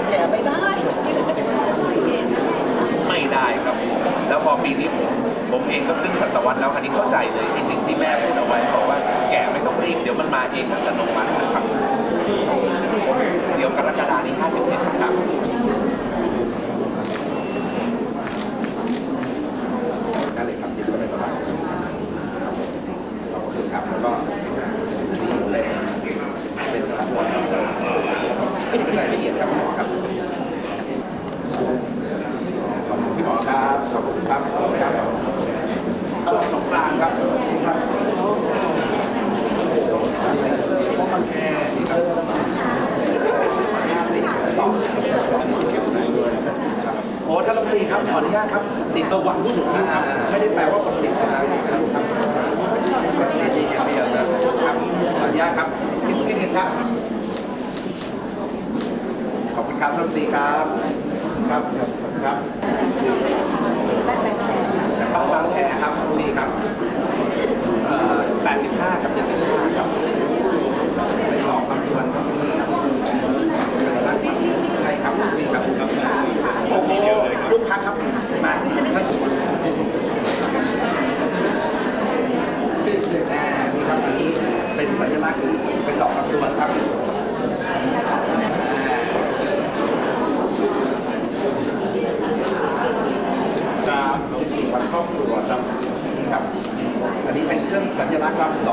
แก่ไม่ได้ไม่ได้ครับแล้วพอปีนี้ผมเองก็ครึ่งศตวรรษแล้วคราวนี้เข้าใจเลยไอ้สิ่งที่แม่พูดเอาไว้บอกว่าแก่ไม่ต้องรีบเดี๋ยวมันมาเองอัตโนมัตินะครับเดี๋ยวกรกฎาคมนี้51ครับนั่นเลยครับเดี๋ยวก็ไม่สบายขอบคุณครับแล้วก็เป็นสัดส่วนอันนี้เป็นรายละเอียดครับครับขอบคุณพี่หมอครับขอบคุณครับช่วงสงกรานต์ครับสีเสื้อเพราะมันแค่สีเสื้อโอ้ท่านรัฐมนตรีครับขออนุญาตครับติดตัววันผู้สูงอายุครับไม่ได้แปลว่าคนติดนะครับดีอย่างเดียวนะครับขออนุญาตครับคิดกันครับขอบคุณครับท่านรัฐมนตรีครับครับครับแต่บ้านบางแคครับนี่ครับ85กับ75ครับเป็นหลอกลำพวนครับเป็นร้านใช่ครับนี่ครับโอ้โหลูกพักครับมาท่านนี่ครับอันนี้เป็นสัญลักษณ์เป็นดอกลำพวนครับ14 วันครอบครัวครับนี่ครับอันนี้เป็นเครื่องสัญลักษณ์ครับดอก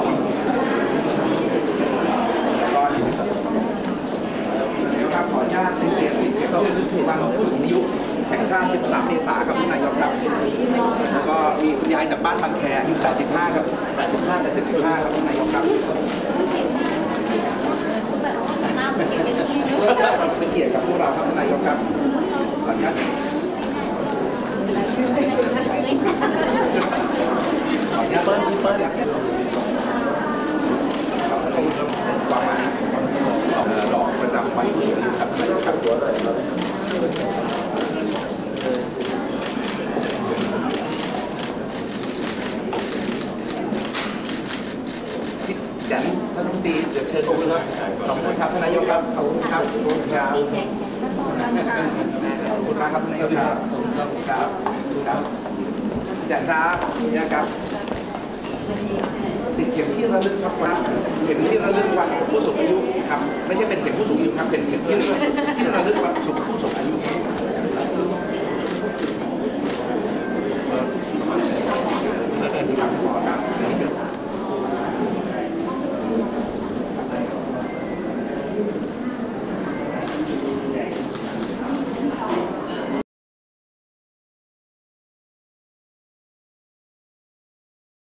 แล้วก็นี่ครับขออนุญาตเป็นเกียรติต้องถือวันของผู้สูงอายุแห่งชาติ13 เมษายนครับที่นายกครับแล้วก็มีคุณยายจากบ้านบางแคอายุ85ครับ85กับ75ครับที่นายกครับเป็นเกียรติกับพวกเราครับนายกครับขออนุญาตเปิ้ลอยากให้เราได้ความหมายหลอกประจำวันผู้สูงอายุครับครับตัวเลยท่านรัฐมนตรีเดี๋ยวเชิญขอบคุณครับขอบคุณครับท่านนายกครับขอบคุณครับขอบคุณครับขอบคุณมากครับท่านนายกครับขอบคุณครับครับอย่างครับนะครับติดเข็มที่ระลึกครับว่าเข็มที่ระลึกวันผู้สูงอายุครับไม่ใช่เป็นเข็มผู้สูงอายุครับเป็นเข็มที่ระลึกวัน